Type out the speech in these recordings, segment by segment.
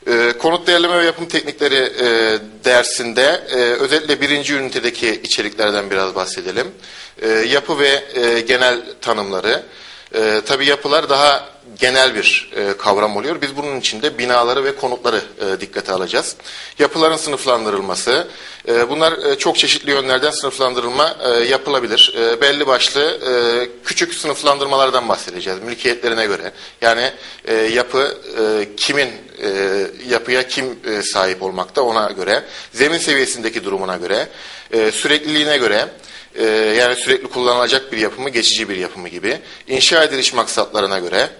Konut değerleme ve yapım teknikleri dersinde özellikle birinci ünitedeki içeriklerden biraz bahsedelim. Yapı ve genel tanımları. Tabii yapılar daha genel bir kavram oluyor. Biz bunun içinde binaları ve konutları dikkate alacağız. Yapıların sınıflandırılması. Bunlar çok çeşitli yönlerden sınıflandırılma yapılabilir. Belli başlı küçük sınıflandırmalardan bahsedeceğiz. Mülkiyetlerine göre. Yani yapı kimin yapıya kim sahip olmakta ona göre. Zemin seviyesindeki durumuna göre. Sürekliliğine göre. Yani sürekli kullanılacak bir yapı mı, geçici bir yapı mı gibi. İnşa ediliş maksatlarına göre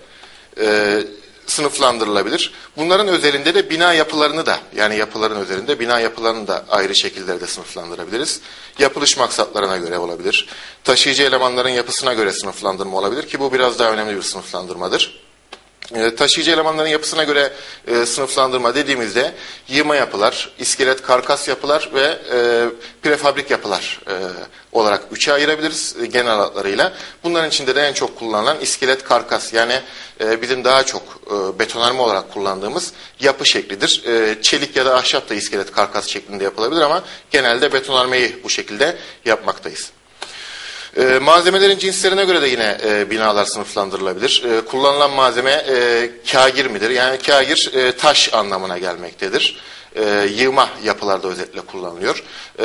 sınıflandırılabilir. Bunların özelinde de bina yapılarını da, yani yapıların özelinde bina yapılarını da ayrı şekillerde sınıflandırabiliriz. Yapılış maksatlarına göre olabilir. Taşıyıcı elemanların yapısına göre sınıflandırma olabilir ki bu biraz daha önemli bir sınıflandırmadır. Taşıyıcı elemanların yapısına göre sınıflandırma dediğimizde yığma yapılar, iskelet karkas yapılar ve prefabrik yapılar olarak üçe ayırabiliriz genel adlarıyla. Bunların içinde de en çok kullanılan iskelet karkas, yani bizim daha çok betonarme olarak kullandığımız yapı şeklidir. Çelik ya da ahşap da iskelet karkas şeklinde yapılabilir ama genelde betonarmeyi bu şekilde yapmaktayız. Malzemelerin cinslerine göre de yine binalar sınıflandırılabilir. Kullanılan malzeme kâgir midir? Yani kâgir taş anlamına gelmektedir. Yığma yapılarda özellikle kullanılıyor.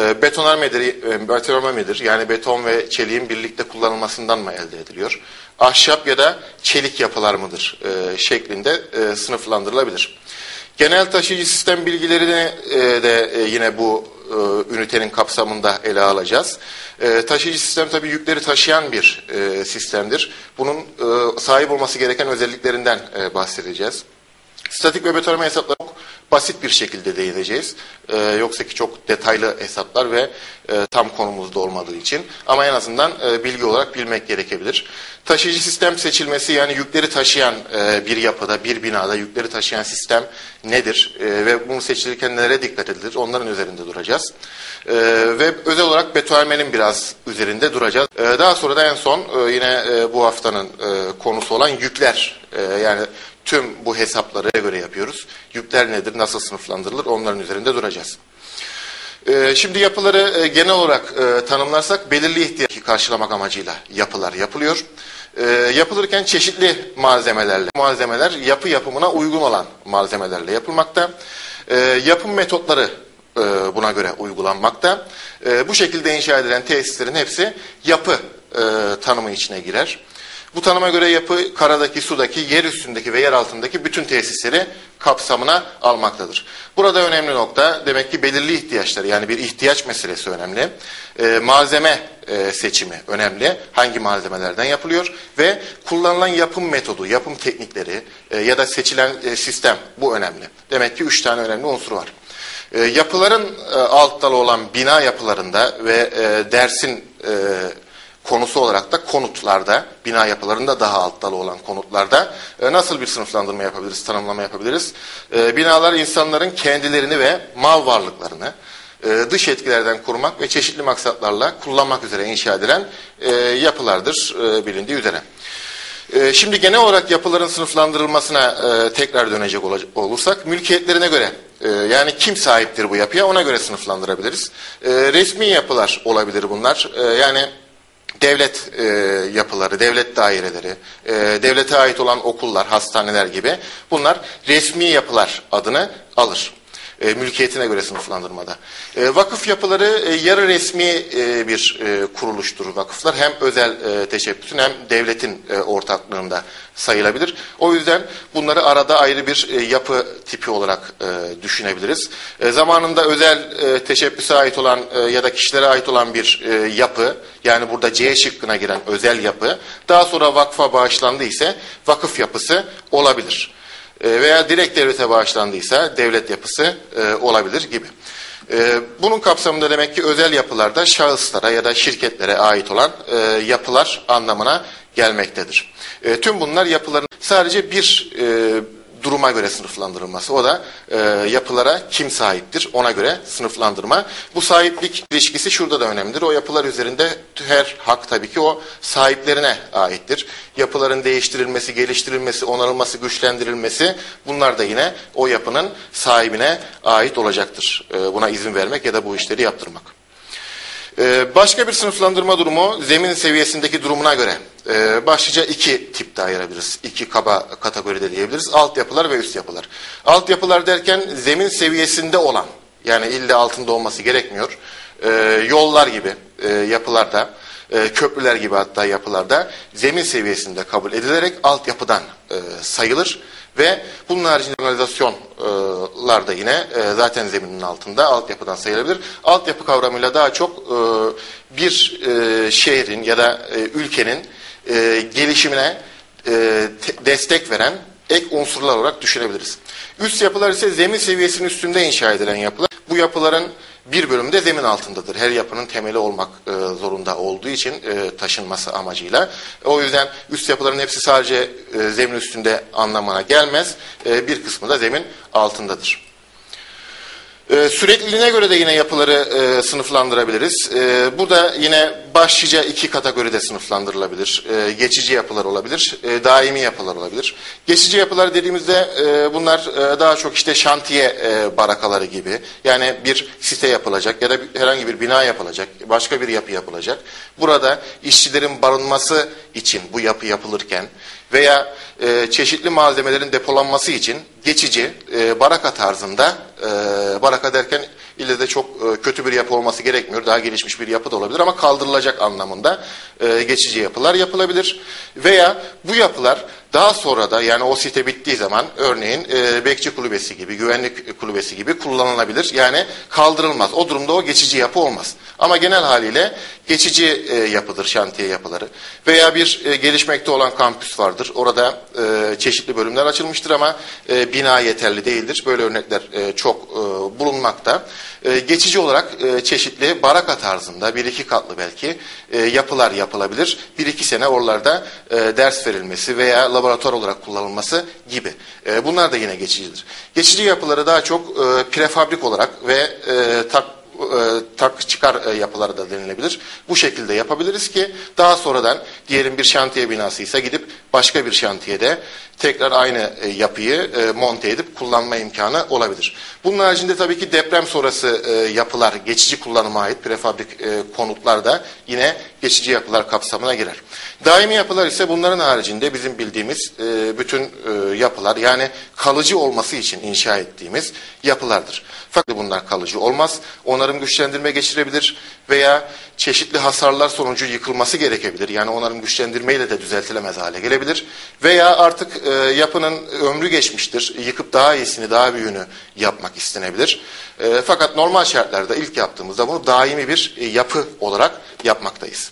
Betonarme midir? Yani beton ve çeliğin birlikte kullanılmasından mı elde ediliyor? Ahşap ya da çelik yapılar mıdır? Şeklinde sınıflandırılabilir. Genel taşıyıcı sistem bilgilerini de yine bu ünitenin kapsamında ele alacağız. Taşıyıcı sistem tabii yükleri taşıyan bir sistemdir. Bunun sahip olması gereken özelliklerinden bahsedeceğiz. Statik ve betonarme hesapları çok basit bir şekilde değineceğiz. Yoksa ki çok detaylı hesaplar ve tam konumuzda olmadığı için. Ama en azından bilgi olarak bilmek gerekebilir. Taşıyıcı sistem seçilmesi, yani yükleri taşıyan bir yapıda, bir binada yükleri taşıyan sistem nedir? Ve bunu seçilirken nelere dikkat edilir? Onların üzerinde duracağız. Ve özel olarak betonarmenin biraz üzerinde duracağız. Daha sonra da en son yine bu haftanın konusu olan yükler. Yani tüm bu hesaplara göre yapıyoruz. Yükler nedir, nasıl sınıflandırılır, onların üzerinde duracağız. Şimdi yapıları genel olarak tanımlarsak belirli ihtiyacı karşılamak amacıyla yapılar yapılıyor. Yapılırken çeşitli malzemeler yapı yapımına uygun olan malzemelerle yapılmakta. Yapım metotları buna göre uygulanmakta. Bu şekilde inşa edilen tesislerin hepsi yapı tanımı içine girer. Bu tanıma göre yapı karadaki, sudaki, yer üstündeki ve yer altındaki bütün tesisleri kapsamına almaktadır. Burada önemli nokta demek ki belirli ihtiyaçları, yani bir ihtiyaç meselesi önemli. Malzeme seçimi önemli. Hangi malzemelerden yapılıyor ve kullanılan yapım metodu, yapım teknikleri ya da seçilen sistem, bu önemli. Demek ki 3 tane önemli unsur var. Yapıların alt dalı olan bina yapılarında ve dersin konusu olarak da konutlarda, bina yapılarında daha alt dalı olan konutlarda nasıl bir sınıflandırma yapabiliriz, tanımlama yapabiliriz? Binalar insanların kendilerini ve mal varlıklarını dış etkilerden korumak ve çeşitli maksatlarla kullanmak üzere inşa edilen yapılardır bilindiği üzere. Şimdi genel olarak yapıların sınıflandırılmasına tekrar dönecek olursak, mülkiyetlerine göre, yani kim sahiptir bu yapıya, ona göre sınıflandırabiliriz. Resmi yapılar olabilir bunlar. Yani devlet yapıları, devlet daireleri, devlete ait olan okullar, hastaneler gibi bunlar resmi yapılar adını alır. Mülkiyetine göre sınıflandırmada. Vakıf yapıları yarı resmi bir kuruluştur vakıflar. Hem özel teşebbüsün hem devletin ortaklığında sayılabilir. O yüzden bunları arada ayrı bir yapı tipi olarak düşünebiliriz. Zamanında özel teşebbüse ait olan ya da kişilere ait olan bir yapı, yani burada C şıkkına giren özel yapı, daha sonra vakfa bağışlandı ise vakıf yapısı olabilir. Veya direkt devlete bağışlandıysa devlet yapısı olabilir gibi. Bunun kapsamında demek ki özel yapılarda şahıslara ya da şirketlere ait olan yapılar anlamına gelmektedir. Tüm bunlar yapıların sadece bir duruma göre sınıflandırılması. O da yapılara kim sahiptir ona göre sınıflandırma. Bu sahiplik ilişkisi şurada da önemlidir. O yapılar üzerinde her hak tabii ki o sahiplerine aittir. Yapıların değiştirilmesi, geliştirilmesi, onarılması, güçlendirilmesi bunlar da yine o yapının sahibine ait olacaktır. Buna izin vermek ya da bu işleri yaptırmak. Başka bir sınıflandırma durumu zemin seviyesindeki durumuna göre. Başlıca iki tipte ayırabiliriz. İki kaba kategoride diyebiliriz. Altyapılar ve üst yapılar. Altyapılar derken zemin seviyesinde olan, yani ille altında olması gerekmiyor. Yollar gibi yapılarda, köprüler gibi hatta yapılarda zemin seviyesinde kabul edilerek altyapıdan sayılır. Ve bunun haricinde organizasyonlar da yine zaten zeminin altında altyapıdan sayılabilir. Altyapı kavramıyla daha çok bir şehrin ya da ülkenin gelişimine destek veren ek unsurlar olarak düşünebiliriz. Üst yapılar ise zemin seviyesinin üstünde inşa edilen yapılar. Bu yapıların bir bölümü de zemin altındadır. Her yapının temeli olmak zorunda olduğu için taşınması amacıyla. O yüzden üst yapıların hepsi sadece zemin üstünde anlamına gelmez. Bir kısmı da zemin altındadır. Sürekliliğine göre de yine yapıları sınıflandırabiliriz. Burada yine başlıca iki kategoride sınıflandırılabilir. Geçici yapılar olabilir, daimi yapılar olabilir. Geçici yapılar dediğimizde bunlar daha çok işte şantiye barakaları gibi. Yani bir site yapılacak ya da herhangi bir bina yapılacak, başka bir yapı yapılacak. Burada işçilerin barınması için bu yapı yapılırken veya çeşitli malzemelerin depolanması için geçici baraka tarzında, baraka derken ille de çok kötü bir yapı olması gerekmiyor. Daha gelişmiş bir yapı da olabilir ama kaldırılacak anlamında geçici yapılar yapılabilir. Veya bu yapılar daha sonra da, yani o site bittiği zaman örneğin bekçi kulübesi gibi, güvenlik kulübesi gibi kullanılabilir. Yani kaldırılmaz. O durumda o geçici yapı olmaz. Ama genel haliyle geçici yapıdır şantiye yapıları. Veya bir gelişmekte olan kampüs vardır. Orada çeşitli bölümler açılmıştır ama bina yeterli değildir. Böyle örnekler çok bulunmakta. Geçici olarak çeşitli baraka tarzında bir iki katlı belki yapılar yapılabilir. Bir iki sene oralarda ders verilmesi veya laboratuvar olarak kullanılması gibi. Bunlar da yine geçicidir. Geçici yapıları daha çok prefabrik olarak ve tak çıkar yapıları da denilebilir. Bu şekilde yapabiliriz ki daha sonradan diyelim bir şantiye binasıysa gidip başka bir şantiyede tekrar aynı yapıyı monte edip kullanma imkanı olabilir. Bunun haricinde tabii ki deprem sonrası yapılar, geçici kullanıma ait prefabrik konutlar da yine geçici yapılar kapsamına girer. Daimi yapılar ise bunların haricinde bizim bildiğimiz bütün yapılar, yani kalıcı olması için inşa ettiğimiz yapılardır. Fakat bunlar kalıcı olmaz. Onarım güçlendirme geçirebilir veya çeşitli hasarlar sonucu yıkılması gerekebilir. Yani onarım güçlendirmeyle de düzeltilemez hale gelebilir. Veya artık yapının ömrü geçmiştir. Yıkıp daha iyisini, daha büyüğünü yapmak istenebilir. Fakat normal şartlarda ilk yaptığımızda bunu daimi bir yapı olarak yapmaktayız.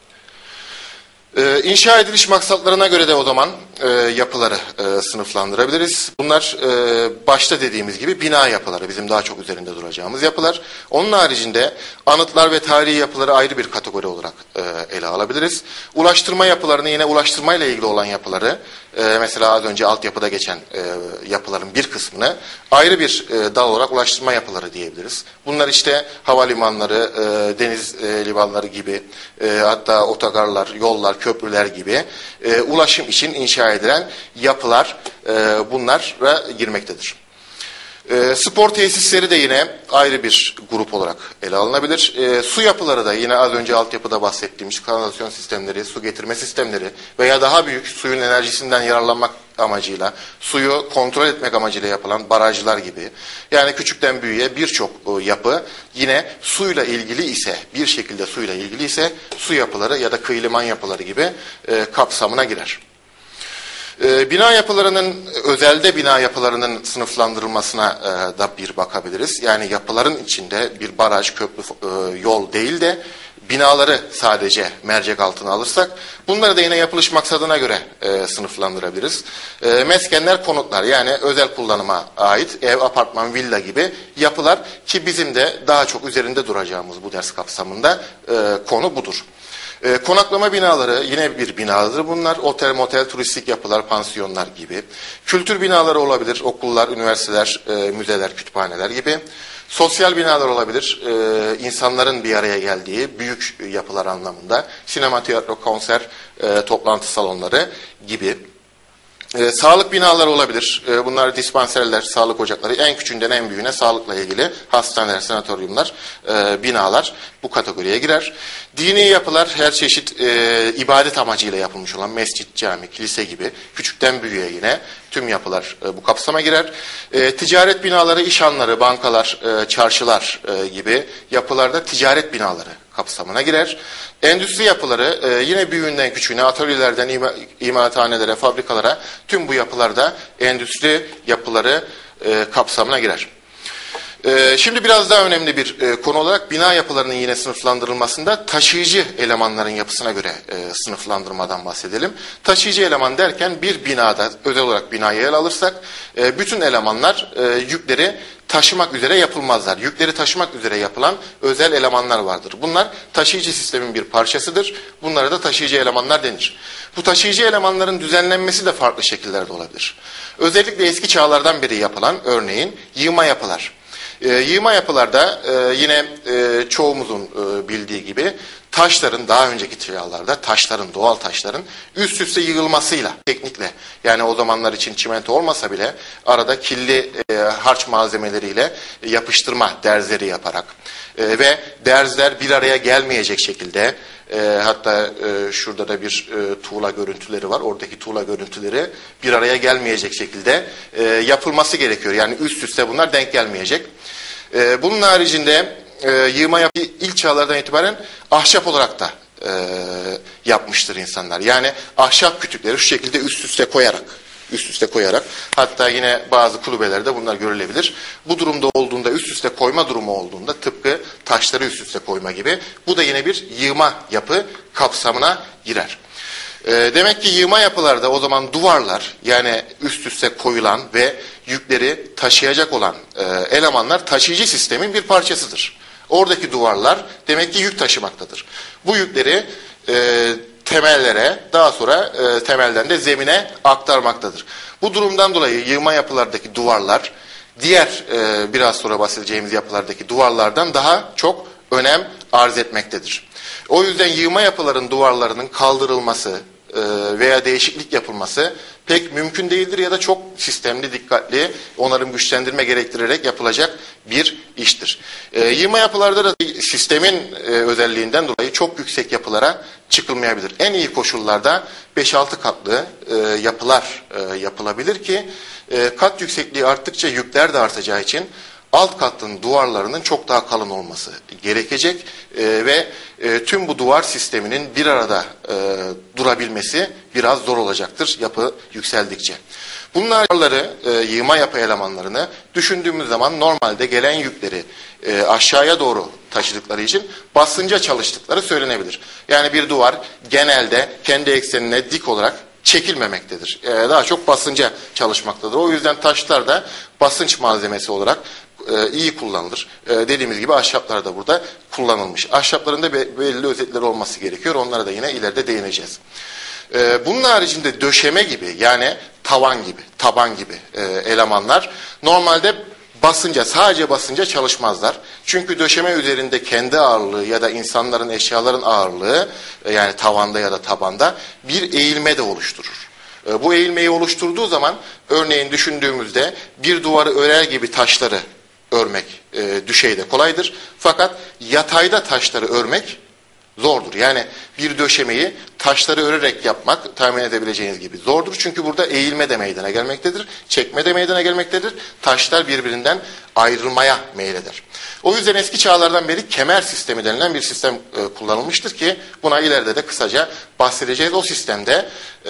İnşa ediliş maksatlarına göre de o zaman yapıları sınıflandırabiliriz. Bunlar başta dediğimiz gibi bina yapıları, bizim daha çok üzerinde duracağımız yapılar. Onun haricinde anıtlar ve tarihi yapıları ayrı bir kategori olarak ele alabiliriz. Ulaştırma yapılarını, yine ulaştırmayla ilgili olan yapıları, mesela az önce altyapıda geçen yapıların bir kısmını ayrı bir dal olarak ulaştırma yapıları diyebiliriz. Bunlar işte havalimanları, deniz limanları gibi, hatta otogarlar, yollar, köprüler gibi ulaşım için inşa edilen yapılar bunlara girmektedir. Spor tesisleri de yine ayrı bir grup olarak ele alınabilir. Su yapıları da yine az önce altyapıda bahsettiğimiz kanalizasyon sistemleri, su getirme sistemleri veya daha büyük suyun enerjisinden yararlanmak amacıyla, suyu kontrol etmek amacıyla yapılan barajlar gibi. Yani küçükten büyüğe birçok yapı yine suyla ilgili ise, bir şekilde suyla ilgili ise su yapıları ya da kıyı liman yapıları gibi kapsamına girer. Bina yapılarının, özelde bina yapılarının sınıflandırılmasına da bir bakabiliriz. Yani yapıların içinde bir baraj, köprü, yol değil de binaları sadece mercek altına alırsak bunları da yine yapılış maksadına göre sınıflandırabiliriz. Meskenler, konutlar, yani özel kullanıma ait ev, apartman, villa gibi yapılar ki bizim de daha çok üzerinde duracağımız bu ders kapsamında konu budur. Konaklama binaları yine bir binadır bunlar. Otel, motel, turistik yapılar, pansiyonlar gibi. Kültür binaları olabilir. Okullar, üniversiteler, müzeler, kütüphaneler gibi. Sosyal binalar olabilir. İnsanların bir araya geldiği büyük yapılar anlamında. Sinema, tiyatro, konser, toplantı salonları gibi. Sağlık binaları olabilir. Bunlar dispanserler, sağlık ocakları. En küçüğünden en büyüğüne sağlıkla ilgili hastaneler, sanatoryumlar, binalar bu kategoriye girer. Dini yapılar her çeşit ibadet amacıyla yapılmış olan mescit, cami, kilise gibi küçükten büyüğe yine tüm yapılar bu kapsama girer. Ticaret binaları, işhanları, bankalar, çarşılar gibi yapılarda ticaret binaları kapsamına girer. Endüstri yapıları yine büyüğünden küçüğüne, atölyelerden imalathanelere, fabrikalara tüm bu yapılarda endüstri yapıları kapsamına girer. Şimdi biraz daha önemli bir konu olarak bina yapılarının yine sınıflandırılmasında taşıyıcı elemanların yapısına göre sınıflandırmadan bahsedelim. Taşıyıcı eleman derken bir binada, özel olarak binayı ele alırsak, bütün elemanlar yükleri taşımak üzere yapılmazlar. Yükleri taşımak üzere yapılan özel elemanlar vardır. Bunlar taşıyıcı sistemin bir parçasıdır. Bunlara da taşıyıcı elemanlar denir. Bu taşıyıcı elemanların düzenlenmesi de farklı şekillerde olabilir. Özellikle eski çağlardan beri yapılan, örneğin yığma yapılar. Yığma yapılarda yine çoğumuzun bildiği gibi taşların, daha önceki çağlarda taşların, doğal taşların üst üste yığılmasıyla, teknikle, yani o zamanlar için çimento olmasa bile arada killi harç malzemeleriyle yapıştırma derzleri yaparak ve derzler bir araya gelmeyecek şekilde, hatta şurada da bir tuğla görüntüleri var. Oradaki tuğla görüntüleri bir araya gelmeyecek şekilde yapılması gerekiyor. Yani üst üste bunlar denk gelmeyecek. Bunun haricinde yığma yapı ilk çağlardan itibaren ahşap olarak da yapmıştır insanlar. Yani ahşap kütükleri şu şekilde üst üste koyarak, hatta yine bazı kulübelerde bunlar görülebilir. Bu durumda olduğunda, üst üste koyma durumu olduğunda, tıpkı taşları üst üste koyma gibi, bu da yine bir yığma yapı kapsamına girer. Demek ki yığma yapılarda o zaman duvarlar, yani üst üste koyulan ve yükleri taşıyacak olan elemanlar taşıyıcı sistemin bir parçasıdır. Oradaki duvarlar demek ki yük taşımaktadır. Bu yükleri temellere, daha sonra temelden de zemine aktarmaktadır. Bu durumdan dolayı yığma yapılardaki duvarlar diğer biraz sonra bahsedeceğimiz yapılardaki duvarlardan daha çok önem arz etmektedir. O yüzden yığma yapıların duvarlarının kaldırılması veya değişiklik yapılması pek mümkün değildir ya da çok sistemli, dikkatli, onarım, güçlendirme gerektirerek yapılacak bir iştir. Yığma yapılarda da sistemin özelliğinden dolayı çok yüksek yapılara çıkılmayabilir. En iyi koşullarda 5-6 katlı yapılar yapılabilir ki kat yüksekliği arttıkça yükler de artacağı için alt katın duvarlarının çok daha kalın olması gerekecek ve tüm bu duvar sisteminin bir arada durabilmesi biraz zor olacaktır yapı yükseldikçe. Bunları yığma yapı elemanlarını düşündüğümüz zaman normalde gelen yükleri aşağıya doğru taşıdıkları için basınca çalıştıkları söylenebilir. Yani bir duvar genelde kendi eksenine dik olarak çekilmemektedir. Daha çok basınca çalışmaktadır. O yüzden taşlar da basınç malzemesi olarak iyi kullanılır. Dediğimiz gibi ahşaplar da burada kullanılmış. Ahşapların da belirli özellikleri olması gerekiyor. Onlara da yine ileride değineceğiz. Bunun haricinde döşeme gibi, yani tavan gibi, taban gibi elemanlar normalde sadece basınca çalışmazlar. Çünkü döşeme üzerinde kendi ağırlığı ya da insanların, eşyaların ağırlığı, yani tavanda ya da tabanda bir eğilme de oluşturur. Bu eğilmeyi oluşturduğu zaman, örneğin düşündüğümüzde bir duvarı örer gibi taşları örmek düşeyde kolaydır. Fakat yatayda taşları örmek zordur. Yani bir döşemeyi taşları örerek yapmak tahmin edebileceğiniz gibi zordur. Çünkü burada eğilme de meydana gelmektedir. Çekme de meydana gelmektedir. Taşlar birbirinden ayrılmaya meyleder. O yüzden eski çağlardan beri kemer sistemi denilen bir sistem kullanılmıştır ki buna ileride de kısaca bahsedeceğiz. O sistemde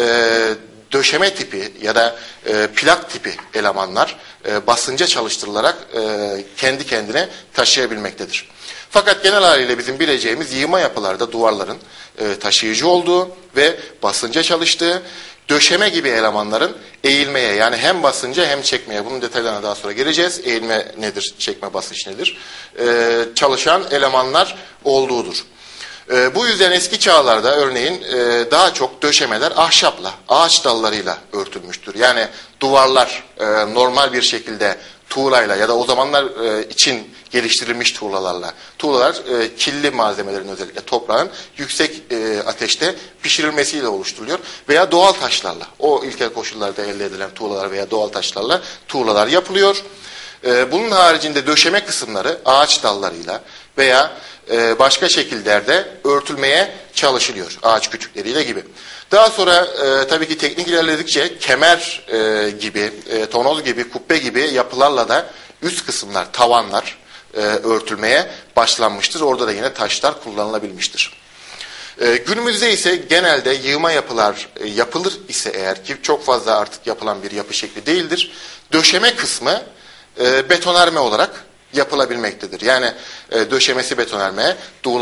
döşeme tipi ya da plak tipi elemanlar basınca çalıştırılarak kendi kendine taşıyabilmektedir. Fakat genel haliyle bizim bileceğimiz yığma yapılarda duvarların taşıyıcı olduğu ve basınca çalıştığı, döşeme gibi elemanların eğilmeye, yani hem basınca hem çekmeye, bunun detaylarına daha sonra geleceğiz. Eğilme nedir, çekme, basınç nedir? Çalışan elemanlar olduğudur. Bu yüzden eski çağlarda örneğin daha çok döşemeler ahşapla, ağaç dallarıyla örtülmüştür. Yani duvarlar normal bir şekilde tuğlayla ya da o zamanlar için geliştirilmiş tuğlalarla. Tuğlalar killi malzemelerin, özellikle toprağın yüksek ateşte pişirilmesiyle oluşturuluyor. Veya doğal taşlarla, o ilkel koşullarda elde edilen tuğlalar veya doğal taşlarla tuğlalar yapılıyor. Bunun haricinde döşeme kısımları ağaç dallarıyla veya başka şekillerde örtülmeye çalışılıyor. Ağaç kütükleriyle gibi. Daha sonra tabii ki teknik ilerledikçe kemer gibi, tonoz gibi, kubbe gibi yapılarla da üst kısımlar, tavanlar örtülmeye başlanmıştır. Orada da yine taşlar kullanılabilmiştir. Günümüzde ise genelde yığma yapılar yapılır ise eğer, ki çok fazla artık yapılan bir yapı şekli değildir, döşeme kısmı betonarme olarak yapılabilmektedir. Yani döşemesi betonarme,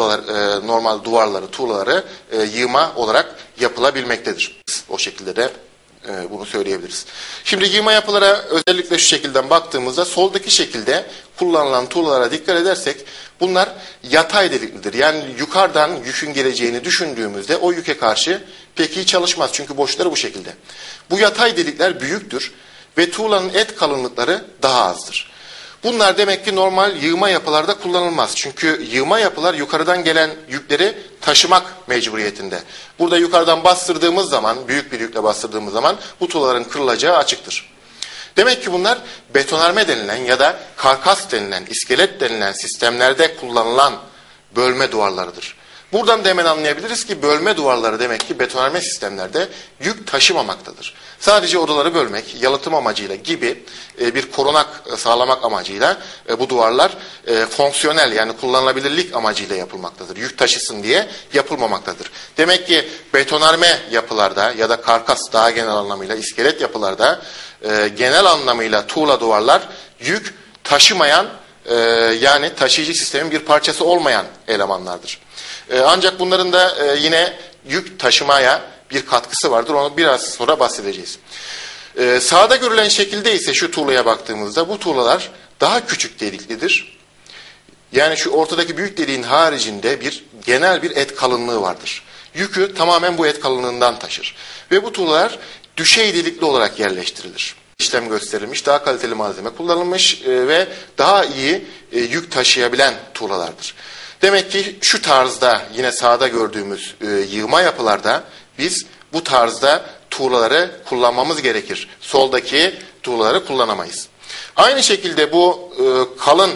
normal duvarları, tuğlaları yığma olarak yapılabilmektedir. O şekilde de bunu söyleyebiliriz. Şimdi yığma yapılara özellikle şu şekilden baktığımızda soldaki şekilde kullanılan tuğlalara dikkat edersek bunlar yatay deliklidir. Yani yukarıdan yükün geleceğini düşündüğümüzde o yüke karşı pek iyi çalışmaz. Çünkü boşları bu şekilde. Bu yatay delikler büyüktür ve tuğlanın et kalınlıkları daha azdır. Bunlar demek ki normal yığma yapılarda kullanılmaz. Çünkü yığma yapılar yukarıdan gelen yükleri taşımak mecburiyetinde. Burada yukarıdan bastırdığımız zaman, büyük bir yükle bastırdığımız zaman bu tuğlaların kırılacağı açıktır. Demek ki bunlar betonarme denilen ya da karkas denilen, iskelet denilen sistemlerde kullanılan bölme duvarlarıdır. Buradan da hemen anlayabiliriz ki bölme duvarları demek ki betonarme sistemlerde yük taşımamaktadır. Sadece odaları bölmek, yalıtım amacıyla gibi bir korunak sağlamak amacıyla bu duvarlar fonksiyonel, yani kullanılabilirlik amacıyla yapılmaktadır. Yük taşısın diye yapılmamaktadır. Demek ki betonarme yapılarda ya da karkas, daha genel anlamıyla iskelet yapılarda genel anlamıyla tuğla duvarlar yük taşımayan, yani taşıyıcı sistemin bir parçası olmayan elemanlardır. Ancak bunların da yine yük taşımaya bir katkısı vardır. Onu biraz sonra bahsedeceğiz. Sağda görülen şekilde ise şu tuğlaya baktığımızda bu tuğlalar daha küçük deliklidir. Yani şu ortadaki büyük deliğin haricinde genel bir et kalınlığı vardır. Yükü tamamen bu et kalınlığından taşır. Ve bu tuğlalar düşey delikli olarak yerleştirilir. İşlem gösterilmiş, daha kaliteli malzeme kullanılmış ve daha iyi yük taşıyabilen tuğlalardır. Demek ki şu tarzda, yine sağda gördüğümüz yığma yapılarda biz bu tarzda tuğlaları kullanmamız gerekir. Soldaki tuğlaları kullanamayız. Aynı şekilde bu kalın,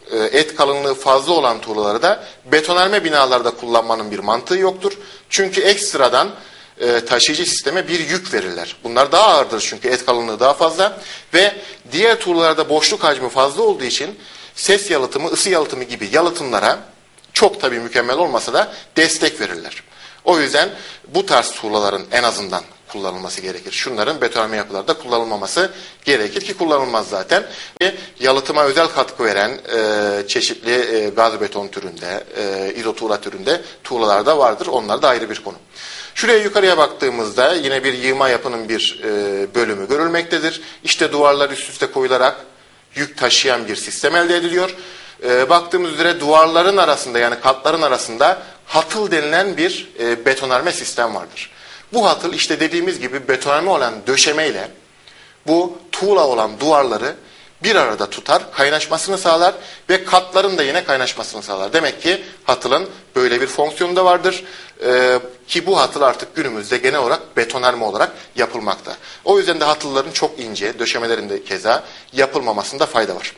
et kalınlığı fazla olan tuğlaları da betonarme binalarda kullanmanın bir mantığı yoktur. Çünkü ekstradan taşıyıcı sisteme bir yük verirler. Bunlar daha ağırdır çünkü et kalınlığı daha fazla ve diğer tuğlalarda boşluk hacmi fazla olduğu için ses yalıtımı, ısı yalıtımı gibi yalıtımlara çok tabii mükemmel olmasa da destek verirler. O yüzden bu tarz tuğlaların en azından kullanılması gerekir. Şunların betonarme yapılarda kullanılmaması gerekir ki kullanılmaz zaten. Yalıtıma özel katkı veren çeşitli gaz beton türünde, izotuğla türünde tuğlalar da vardır. Onlar da ayrı bir konu. Şuraya yukarıya baktığımızda yine bir yığma yapının bir bölümü görülmektedir. İşte duvarlar üst üste koyularak yük taşıyan bir sistem elde ediliyor. Baktığımız üzere duvarların arasında, yani katların arasında hatıl denilen bir betonarme sistem vardır. Bu hatıl işte dediğimiz gibi betonarme olan döşemeyle bu tuğla olan duvarları bir arada tutar, kaynaşmasını sağlar ve katların da yine kaynaşmasını sağlar. Demek ki hatılın böyle bir fonksiyonu da vardır ki bu hatıl artık günümüzde genel olarak betonarme olarak yapılmakta. O yüzden de hatılların çok ince, döşemelerin de keza yapılmamasında fayda var.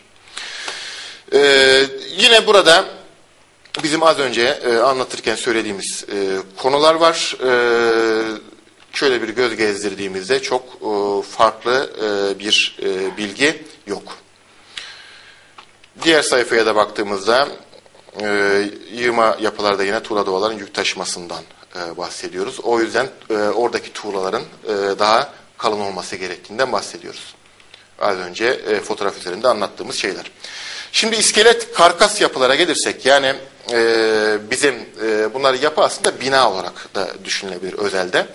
Yine burada bizim az önce anlatırken söylediğimiz konular var. Şöyle bir göz gezdirdiğimizde çok farklı bir bilgi yok. Diğer sayfaya da baktığımızda yığma yapılarda yine tuğla duvarların yük taşımasından bahsediyoruz. O yüzden oradaki tuğlaların daha kalın olması gerektiğinden bahsediyoruz. Az önce fotoğraf üzerinde anlattığımız şeyler. Şimdi iskelet karkas yapılara gelirsek, yani bizim bunlar yapı aslında bina olarak da düşünülebilir özelde.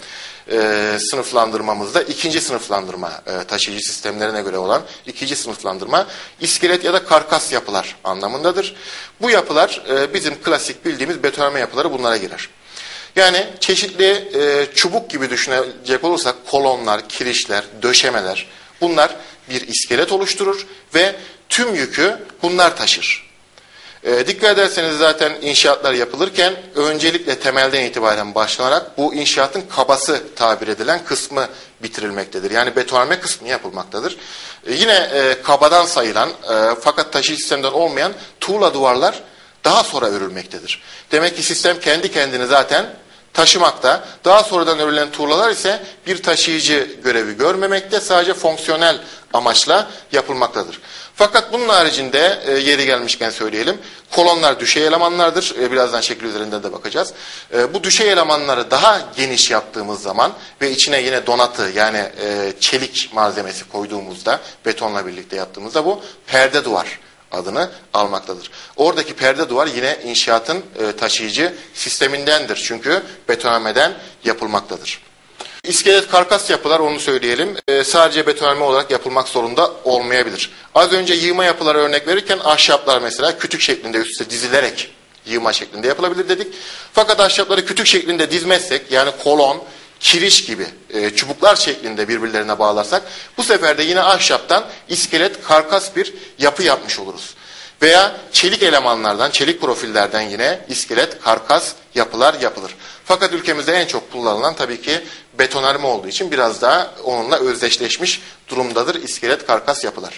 sınıflandırmamızda ikinci sınıflandırma, taşıyıcı sistemlerine göre olan ikinci sınıflandırma iskelet ya da karkas yapılar anlamındadır. Bu yapılar bizim klasik bildiğimiz betonarme yapıları bunlara girer. Yani çeşitli çubuk gibi düşünecek olursak kolonlar, kirişler, döşemeler bunlar bir iskelet oluşturur ve tüm yükü bunlar taşır. Dikkat ederseniz zaten inşaatlar yapılırken öncelikle temelden itibaren başlanarak bu inşaatın kabası tabir edilen kısmı bitirilmektedir. Yani betonarme kısmı yapılmaktadır. Yine kabadan sayılan fakat taşıyıcı sistemden olmayan tuğla duvarlar daha sonra örülmektedir. Demek ki sistem kendi kendini zaten taşımakta. Daha sonradan örülen tuğlalar ise bir taşıyıcı görevi görmemekte, sadece fonksiyonel amaçla yapılmaktadır. Fakat bunun haricinde yeri gelmişken söyleyelim, kolonlar düşey elemanlardır. Birazdan şekil üzerinde de bakacağız. Bu düşey elemanları daha geniş yaptığımız zaman ve içine yine donatı yani çelik malzemesi koyduğumuzda, betonla birlikte yaptığımızda bu perde duvar adını almaktadır. Oradaki perde duvar yine inşaatın taşıyıcı sistemindendir. Çünkü betonarmeden yapılmaktadır. İskelet karkas yapılar, onu söyleyelim, sadece betonarme olarak yapılmak zorunda olmayabilir. Az önce yığma yapılara örnek verirken ahşaplar mesela kütük şeklinde üst üste dizilerek yığma şeklinde yapılabilir dedik. Fakat ahşapları kütük şeklinde dizmezsek, yani kolon, kiriş gibi çubuklar şeklinde birbirlerine bağlarsak, bu sefer de yine ahşaptan iskelet karkas bir yapı yapmış oluruz. Veya çelik elemanlardan, çelik profillerden yine iskelet karkas yapılar yapılır. Fakat ülkemizde en çok kullanılan tabii ki betonarme olduğu için biraz daha onunla özdeşleşmiş durumdadır iskelet karkas yapılar.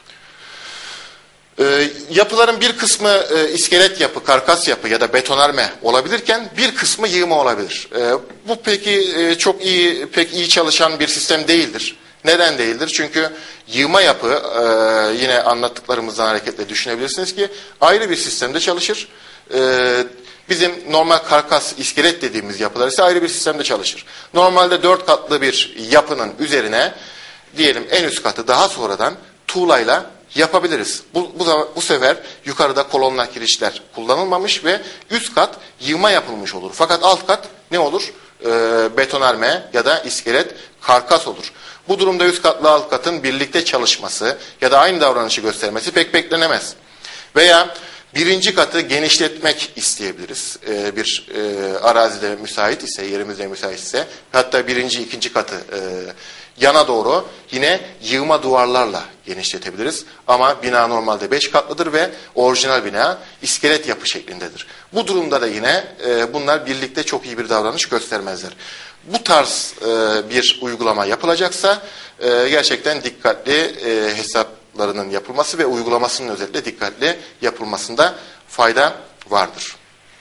Yapıların bir kısmı iskelet yapı, karkas yapı ya da betonarme olabilirken bir kısmı yığma olabilir. Bu çok iyi çalışan bir sistem değildir. Neden değildir? Çünkü yığma yapı yine anlattıklarımızdan hareketle düşünebilirsiniz ki ayrı bir sistemde çalışır. Bizim normal karkas, iskelet dediğimiz yapılar ise ayrı bir sistemde çalışır. Normalde 4 katlı bir yapının üzerine diyelim en üst katı daha sonradan tuğlayla yapabiliriz. Bu sefer yukarıda kolonlar, kirişler kullanılmamış ve üst kat yığma yapılmış olur. Fakat alt kat ne olur? Betonarme ya da iskelet karkas olur. Bu durumda üst katla alt katın birlikte çalışması ya da aynı davranışı göstermesi pek beklenemez. Veya birinci katı genişletmek isteyebiliriz. Bir arazide müsait ise, yerimizde müsait ise, hatta birinci, ikinci katı yana doğru yine yığma duvarlarla genişletebiliriz. Ama bina normalde 5 katlıdır ve orijinal bina iskelet yapı şeklindedir. Bu durumda da yine bunlar birlikte çok iyi bir davranış göstermezler. Bu tarz bir uygulama yapılacaksa gerçekten dikkatli hesaplarının yapılması ve uygulamasının özellikle dikkatli yapılmasında fayda vardır.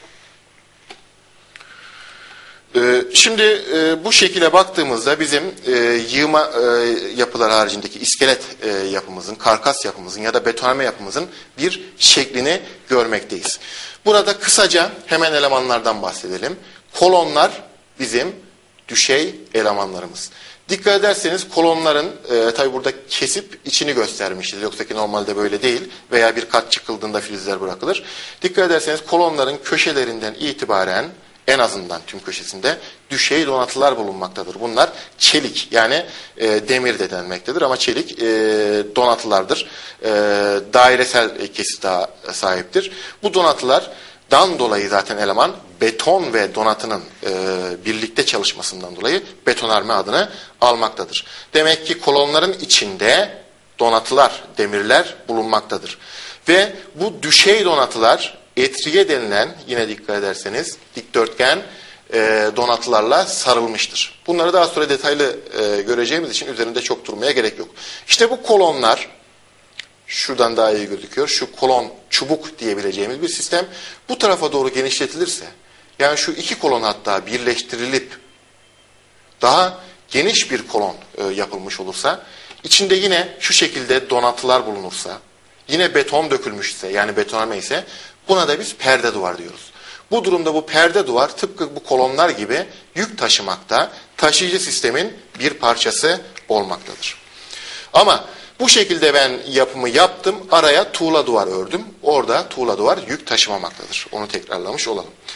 Şimdi bu şekilde baktığımızda bizim yığma yapılar haricindeki iskelet yapımızın, karkas yapımızın ya da betonarme yapımızın bir şeklini görmekteyiz. Burada kısaca hemen elemanlardan bahsedelim. Kolonlar bizim düşey elemanlarımız. Dikkat ederseniz kolonların tabi burada kesip içini göstermişiz. Yoksa ki normalde böyle değil veya bir kat çıkıldığında filizler bırakılır. Dikkat ederseniz kolonların köşelerinden itibaren en azından tüm köşesinde düşey donatılar bulunmaktadır. Bunlar çelik yani demir de denmektedir ama çelik donatılardır. Dairesel kesite sahiptir. Bu donatılardan dolayı zaten eleman beton ve donatının birlikte çalışmasından dolayı betonarme adını almaktadır. Demek ki kolonların içinde donatılar, demirler bulunmaktadır. Ve bu düşey donatılar etriye denilen, yine dikkat ederseniz dikdörtgen donatılarla sarılmıştır. Bunları daha sonra detaylı göreceğimiz için üzerinde çok durmaya gerek yok. İşte bu kolonlar, şuradan daha iyi gözüküyor, şu kolon çubuk diyebileceğimiz bir sistem bu tarafa doğru genişletilirse, yani şu iki kolon hatta birleştirilip daha geniş bir kolon yapılmış olursa, içinde yine şu şekilde donatılar bulunursa, yine beton dökülmüşse yani betonarme ise buna da biz perde duvar diyoruz. Bu durumda bu perde duvar tıpkı bu kolonlar gibi yük taşımakta, taşıyıcı sistemin bir parçası olmaktadır. Ama bu şekilde ben yapımı yaptım, araya tuğla duvar ördüm. Orada tuğla duvar yük taşımamaktadır. Onu tekrarlamış olalım.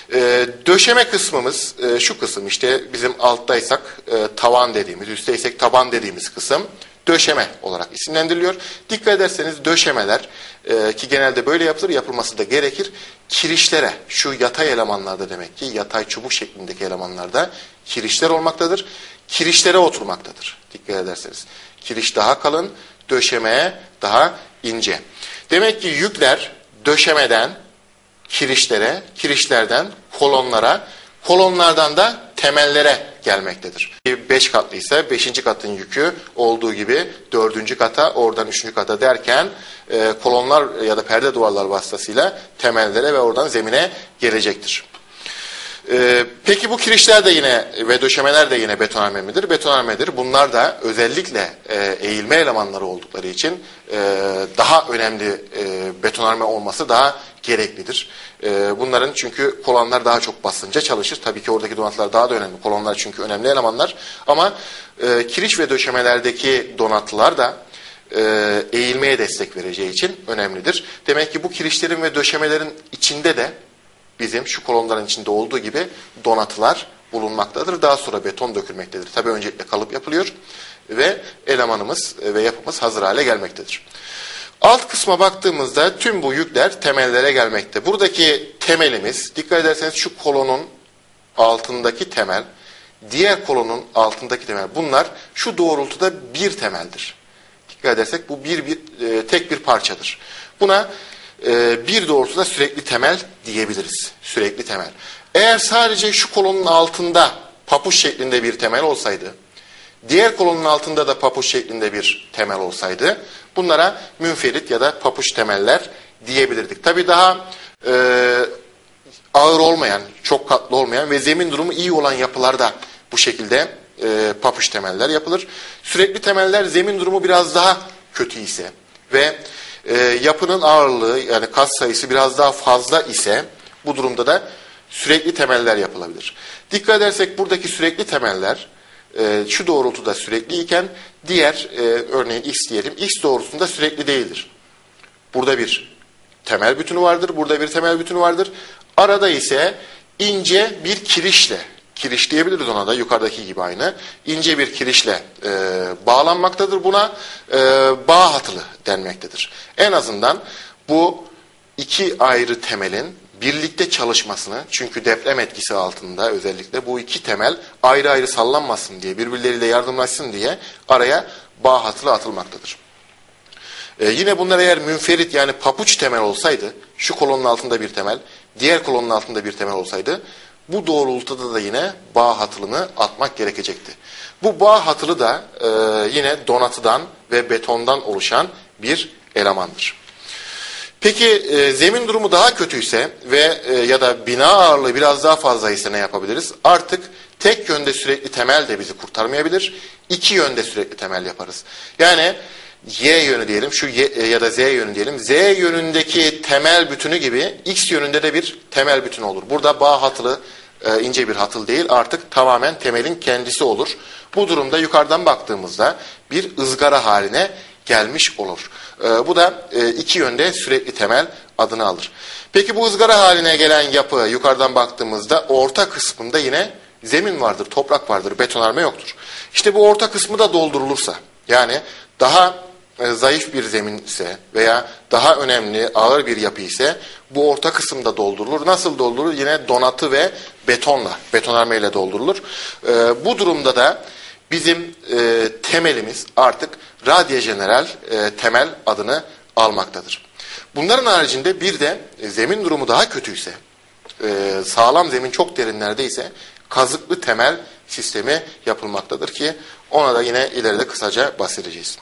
Döşeme kısmımız şu kısım, işte bizim alttaysak tavan dediğimiz, üstteysek taban dediğimiz kısım döşeme olarak isimlendiriliyor. Dikkat ederseniz döşemeler ki genelde böyle yapılır, yapılması da gerekir. Kirişlere, şu yatay elemanlarda, demek ki yatay çubuk şeklindeki elemanlarda kirişler olmaktadır. Kirişlere oturmaktadır. Dikkat ederseniz. Kiriş daha kalın, döşemeye daha ince. Demek ki yükler döşemeden kirişlere, kirişlerden kolonlara, kolonlardan da temellere gelmektedir. 5 katlı ise 5. katın yükü olduğu gibi 4. kata, oradan 3. kata derken kolonlar ya da perde duvarlar vasıtasıyla temellere ve oradan zemine gelecektir. Peki bu kirişler de yine ve döşemeler de yine betonarme midir? Betonarmedir. Bunlar da özellikle eğilme elemanları oldukları için daha önemli, betonarme olması daha gereklidir. Bunların çünkü kolonlar daha çok basınca çalışır. Tabii ki oradaki donatılar daha da önemli. Kolonlar çünkü önemli elemanlar. Ama kiriş ve döşemelerdeki donatılar da eğilmeye destek vereceği için önemlidir. Demek ki bu kirişlerin ve döşemelerin içinde de bizim şu kolonların içinde olduğu gibi donatılar bulunmaktadır. Daha sonra beton dökülmektedir. Tabii öncelikle kalıp yapılıyor ve elemanımız ve yapımız hazır hale gelmektedir. Alt kısma baktığımızda tüm bu yükler temellere gelmekte. Buradaki temelimiz, dikkat ederseniz şu kolonun altındaki temel, diğer kolonun altındaki temel. Bunlar şu doğrultuda bir temeldir. Dikkat edersek bu tek bir parçadır. Buna bir doğrultuda sürekli temel diyebiliriz. Sürekli temel. Eğer sadece şu kolonun altında papuç şeklinde bir temel olsaydı, diğer kolonun altında da papuç şeklinde bir temel olsaydı, bunlara münferit ya da papuç temeller diyebilirdik. Tabii daha ağır olmayan, çok katlı olmayan ve zemin durumu iyi olan yapılarda bu şekilde papuç temeller yapılır. Sürekli temeller zemin durumu biraz daha kötü ise ve yapının ağırlığı, yani kat sayısı biraz daha fazla ise bu durumda da sürekli temeller yapılabilir. Dikkat edersek buradaki sürekli temeller şu doğrultuda sürekli iken diğer örneğin x diyelim, x doğrultusunda sürekli değildir. Burada bir temel bütünü vardır, burada bir temel bütünü vardır. Arada ise ince bir kirişle, kiriş diyebiliriz ona da, yukarıdaki gibi aynı, ince bir kirişle bağlanmaktadır. Buna bağ hatılı denmektedir. En azından bu iki ayrı temelin birlikte çalışmasını, çünkü deprem etkisi altında özellikle bu iki temel ayrı ayrı sallanmasın diye, birbirleriyle yardımlaşsın diye araya bağ hatılı atılmaktadır. Yine bunlar eğer münferit, yani papuç temel olsaydı, şu kolonun altında bir temel, diğer kolonun altında bir temel olsaydı, bu doğrultuda da yine bağ hatılını atmak gerekecekti. Bu bağ hatılı da yine donatıdan ve betondan oluşan bir elemandır. Peki zemin durumu daha kötüyse ve ya da bina ağırlığı biraz daha fazla ise ne yapabiliriz? Artık tek yönde sürekli temel de bizi kurtarmayabilir. İki yönde sürekli temel yaparız. Yani Y yönü diyelim, şu ya da Z yönü diyelim. Z yönündeki temel bütünü gibi X yönünde de bir temel bütünü olur. Burada bağ hatılı ince bir hatıl değil, artık tamamen temelin kendisi olur. Bu durumda yukarıdan baktığımızda bir ızgara haline gelmiş olur. Bu da iki yönde sürekli temel adını alır. Peki bu ızgara haline gelen yapı yukarıdan baktığımızda orta kısmında yine zemin vardır, toprak vardır, betonarme yoktur. İşte bu orta kısmı da doldurulursa, yani daha zayıf bir zemin ise veya daha önemli ağır bir yapı ise bu orta kısımda doldurulur. Nasıl doldurulur? Yine donatı ve betonla, betonarme ile doldurulur. Bu durumda da bizim temelimiz artık radye jeneral temel adını almaktadır. Bunların haricinde bir de zemin durumu daha kötüyse, sağlam zemin çok derinlerdeyse kazıklı temel sistemi yapılmaktadır ki ona da yine ileride kısaca bahsedeceğiz.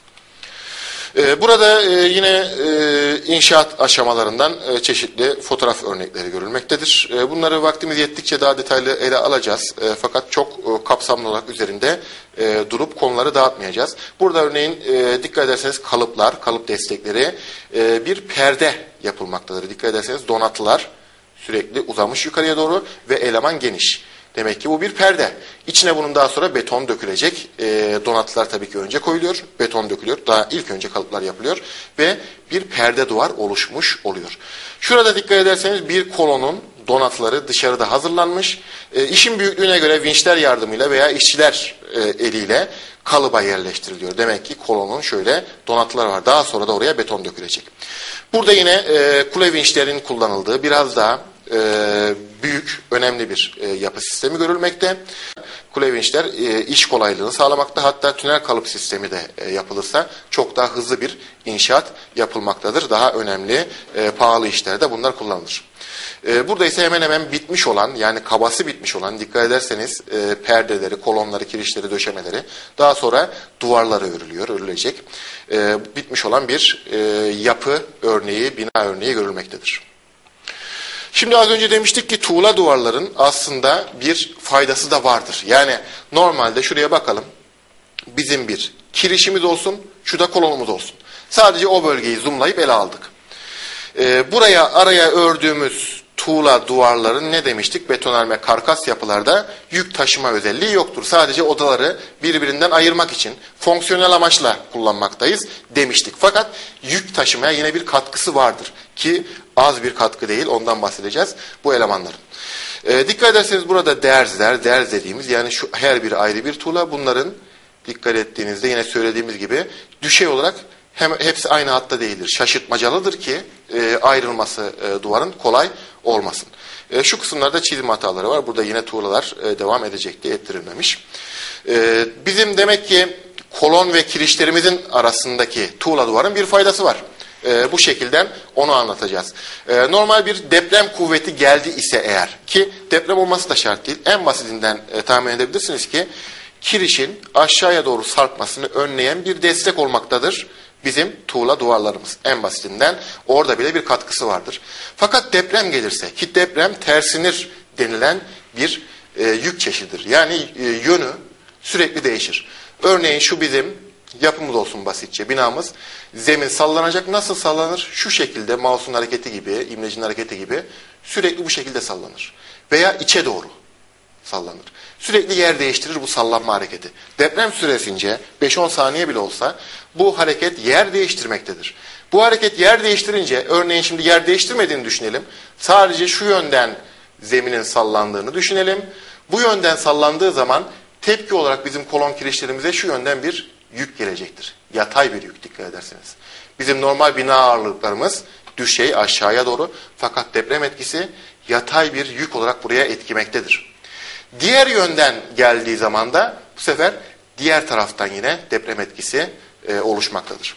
Burada yine inşaat aşamalarından çeşitli fotoğraf örnekleri görülmektedir. Bunları vaktimiz yettikçe daha detaylı ele alacağız. Fakat çok kapsamlı olarak üzerinde durup konuları dağıtmayacağız. Burada örneğin dikkat ederseniz kalıplar, kalıp destekleri bir perde yapılmaktadır. Dikkat ederseniz donatılar sürekli uzamış yukarıya doğru ve eleman geniş. Demek ki bu bir perde. İçine bunun daha sonra beton dökülecek. Donatılar tabii ki önce koyuluyor. Beton dökülüyor. Daha ilk önce kalıplar yapılıyor. Ve bir perde duvar oluşmuş oluyor. Şurada dikkat ederseniz bir kolonun donatıları dışarıda hazırlanmış. İşin büyüklüğüne göre vinçler yardımıyla veya işçiler eliyle kalıba yerleştiriliyor. Demek ki kolonun şöyle donatıları var. Daha sonra da oraya beton dökülecek. Burada yine kule vinçlerin kullanıldığı biraz daha büyük, önemli bir yapı sistemi görülmekte. Kule vinçler iş kolaylığını sağlamakta. Hatta tünel kalıp sistemi de yapılırsa çok daha hızlı bir inşaat yapılmaktadır. Daha önemli, pahalı işlerde bunlar kullanılır. Burada ise hemen hemen bitmiş olan, yani kabası bitmiş olan, dikkat ederseniz perdeleri, kolonları, kirişleri, döşemeleri, daha sonra duvarları örülecek. Bitmiş olan bir yapı örneği, bina örneği görülmektedir. Şimdi az önce demiştik ki tuğla duvarların aslında bir faydası da vardır. Yani normalde şuraya bakalım. Bizim bir kirişimiz olsun, şu da kolonumuz olsun. Sadece o bölgeyi zoomlayıp ele aldık. Buraya araya ördüğümüz tuğla duvarların ne demiştik? Betonarme karkas yapılarda yük taşıma özelliği yoktur. Sadece odaları birbirinden ayırmak için fonksiyonel amaçla kullanmaktayız demiştik. Fakat yük taşımaya yine bir katkısı vardır. Ki az bir katkı değil, ondan bahsedeceğiz bu elemanların. Dikkat ederseniz burada derzler, derz dediğimiz yani şu her biri ayrı bir tuğla. Bunların dikkat ettiğinizde yine söylediğimiz gibi düşey olarak hepsi aynı hatta değildir. Şaşırtmacalıdır ki ayrılması duvarın kolay olmasın. Şu kısımlarda çizim hataları var. Burada yine tuğlalar devam edecek diye ettirilmemiş. Bizim demek ki kolon ve kirişlerimizin arasındaki tuğla duvarın bir faydası var. Bu şekilde onu anlatacağız. Normal bir deprem kuvveti geldi ise eğer, ki deprem olması da şart değil, en basitinden tahmin edebilirsiniz ki kirişin aşağıya doğru sarkmasını önleyen bir destek olmaktadır bizim tuğla duvarlarımız. En basitinden orada bile bir katkısı vardır. Fakat deprem gelirse, ki deprem tersinir denilen bir yük çeşididir. Yani yönü sürekli değişir. Örneğin şu bizim yapımız olsun basitçe, binamız. Zemin sallanacak. Nasıl sallanır? Şu şekilde, mouse'un hareketi gibi, imlecin hareketi gibi sürekli bu şekilde sallanır. Veya içe doğru sallanır. Sürekli yer değiştirir bu sallanma hareketi. Deprem süresince 5-10 saniye bile olsa bu hareket yer değiştirmektedir. Bu hareket yer değiştirince, örneğin şimdi yer değiştirmediğini düşünelim. Sadece şu yönden zeminin sallandığını düşünelim. Bu yönden sallandığı zaman tepki olarak bizim kolon kirişlerimize şu yönden bir yük gelecektir. Yatay bir yük, dikkat ederseniz. Bizim normal bina ağırlıklarımız düşey aşağıya doğru, fakat deprem etkisi yatay bir yük olarak buraya etkimektedir. Diğer yönden geldiği zaman da bu sefer diğer taraftan yine deprem etkisi oluşmaktadır.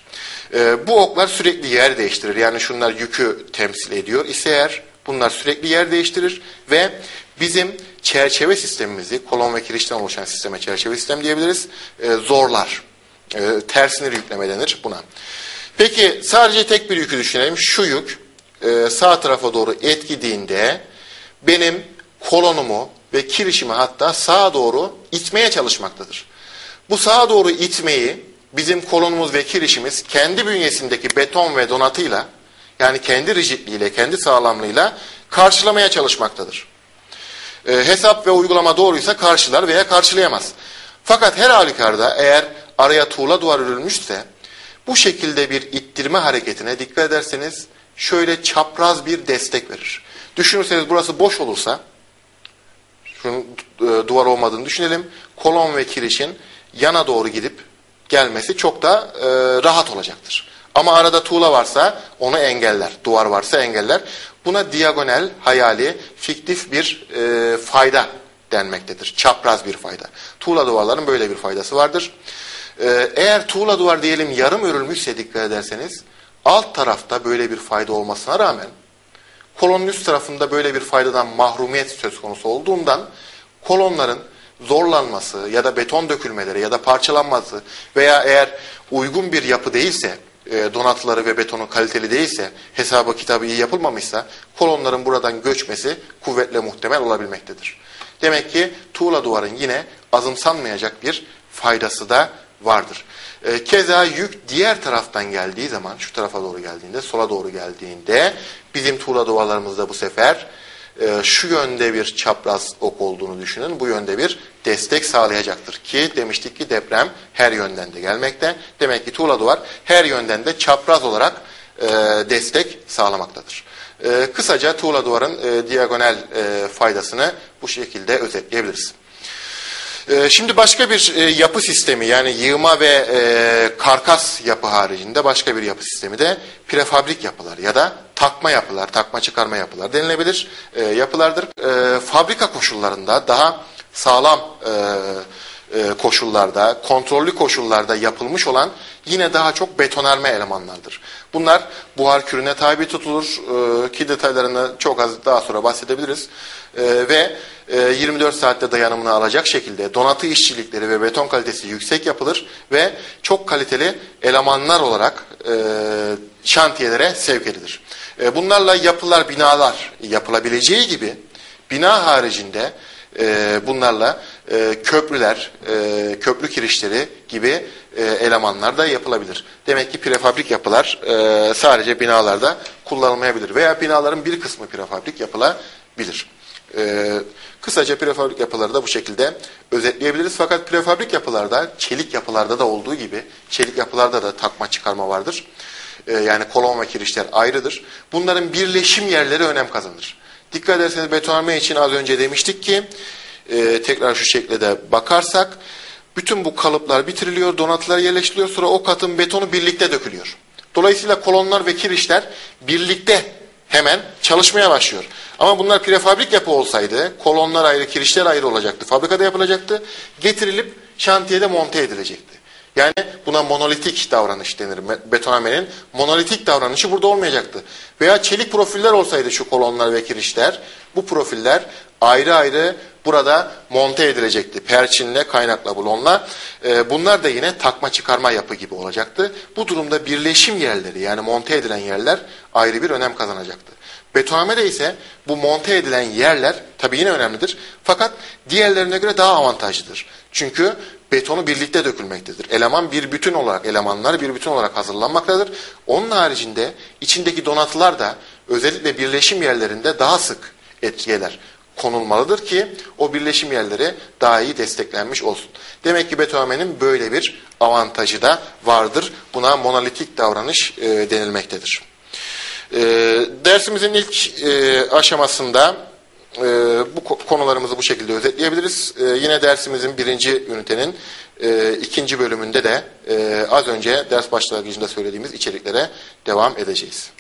Bu oklar sürekli yer değiştirir. Yani şunlar yükü temsil ediyor ise eğer, bunlar sürekli yer değiştirir ve bizim çerçeve sistemimizi, kolon ve kirişten oluşan sisteme çerçeve sistem diyebiliriz, zorlar. Tersinir yükleme denir buna. Peki sadece tek bir yükü düşünelim. Şu yük sağ tarafa doğru etkilediğinde benim kolonumu ve kirişimi hatta sağa doğru itmeye çalışmaktadır. Bu sağa doğru itmeyi bizim kolonumuz ve kirişimiz kendi bünyesindeki beton ve donatıyla, yani kendi rigidliğiyle, kendi sağlamlığıyla karşılamaya çalışmaktadır. Hesap ve uygulama doğruysa karşılar veya karşılayamaz. Fakat her halükarda eğer araya tuğla duvar örülmüşse bu şekilde bir ittirme hareketine dikkat ederseniz şöyle çapraz bir destek verir. Düşünürseniz burası boş olursa, şunun duvar olmadığını düşünelim, kolon ve kirişin yana doğru gidip gelmesi çok da rahat olacaktır. Ama arada tuğla varsa onu engeller, duvar varsa engeller. Buna diagonal, hayali, fiktif bir fayda denmektedir. Çapraz bir fayda. Tuğla duvarların böyle bir faydası vardır. Eğer tuğla duvar diyelim yarım örülmüşse dikkat ederseniz, alt tarafta böyle bir fayda olmasına rağmen kolonun üst tarafında böyle bir faydadan mahrumiyet söz konusu olduğundan kolonların zorlanması ya da beton dökülmeleri ya da parçalanması veya eğer uygun bir yapı değilse, donatıları ve betonu kaliteli değilse, hesabı kitabı iyi yapılmamışsa kolonların buradan göçmesi kuvvetle muhtemel olabilmektedir. Demek ki tuğla duvarın yine azımsanmayacak bir faydası da vardır. Keza yük diğer taraftan geldiği zaman, şu tarafa doğru geldiğinde, sola doğru geldiğinde bizim tuğla duvarlarımızda bu sefer şu yönde bir çapraz ok olduğunu düşünün. Bu yönde bir destek sağlayacaktır. Ki demiştik ki deprem her yönden de gelmekte. Demek ki tuğla duvar her yönden de çapraz olarak destek sağlamaktadır. Kısaca tuğla duvarın diagonal faydasını bu şekilde özetleyebiliriz. Şimdi başka bir yapı sistemi, yani yığma ve karkas yapı haricinde başka bir yapı sistemi de prefabrik yapılar ya da takma yapılar, takma çıkarma yapılar denilebilir yapılardır. Fabrika koşullarında daha sağlam koşullarda, kontrollü koşullarda yapılmış olan yine daha çok betonarme elemanlardır. Bunlar buhar kürüne tabi tutulur ki detaylarını çok az daha sonra bahsedebiliriz. Ve 24 saatte dayanımını alacak şekilde donatı işçilikleri ve beton kalitesi yüksek yapılır ve çok kaliteli elemanlar olarak şantiyelere sevk edilir. Bunlarla yapılar, binalar yapılabileceği gibi bina haricinde bunlarla köprüler, köprü kirişleri gibi elemanlar da yapılabilir. Demek ki prefabrik yapılar sadece binalarda kullanılmayabilir veya binaların bir kısmı prefabrik yapılabilir. Kısaca prefabrik yapıları da bu şekilde özetleyebiliriz. Fakat prefabrik yapılarda, çelik yapılarda da olduğu gibi, çelik yapılarda da takma çıkarma vardır. Yani kolon ve kirişler ayrıdır. Bunların birleşim yerleri önem kazanır. Dikkat ederseniz betonarme için az önce demiştik ki, tekrar şu şekilde de bakarsak, bütün bu kalıplar bitiriliyor, donatılar yerleştiriliyor, sonra o katın betonu birlikte dökülüyor. Dolayısıyla kolonlar ve kirişler birlikte hemen çalışmaya başlıyor. Ama bunlar prefabrik yapı olsaydı, kolonlar ayrı, kirişler ayrı olacaktı, fabrikada yapılacaktı, getirilip şantiyede monte edilecekti. Yani buna monolitik davranış denir. Betonarmenin monolitik davranışı burada olmayacaktı. Veya çelik profiller olsaydı şu kolonlar ve kirişler, bu profiller ayrı ayrı burada monte edilecekti. Perçinle, kaynakla, bulonla. Bunlar da yine takma çıkarma yapı gibi olacaktı. Bu durumda birleşim yerleri, yani monte edilen yerler ayrı bir önem kazanacaktı. Betonarmede ise bu monte edilen yerler tabii yine önemlidir. Fakat diğerlerine göre daha avantajlıdır. Çünkü betonu birlikte dökülmektedir. Eleman bir bütün olarak, elemanlar bir bütün olarak hazırlanmaktadır. Onun haricinde içindeki donatılar da özellikle birleşim yerlerinde daha sık etkiler konulmalıdır ki o birleşim yerleri daha iyi desteklenmiş olsun. Demek ki betonarmenin böyle bir avantajı da vardır. Buna monolitik davranış denilmektedir. Dersimizin ilk aşamasında bu konularımızı bu şekilde özetleyebiliriz. Yine dersimizin birinci ünitenin ikinci bölümünde de az önce ders başlangıcında söylediğimiz içeriklere devam edeceğiz.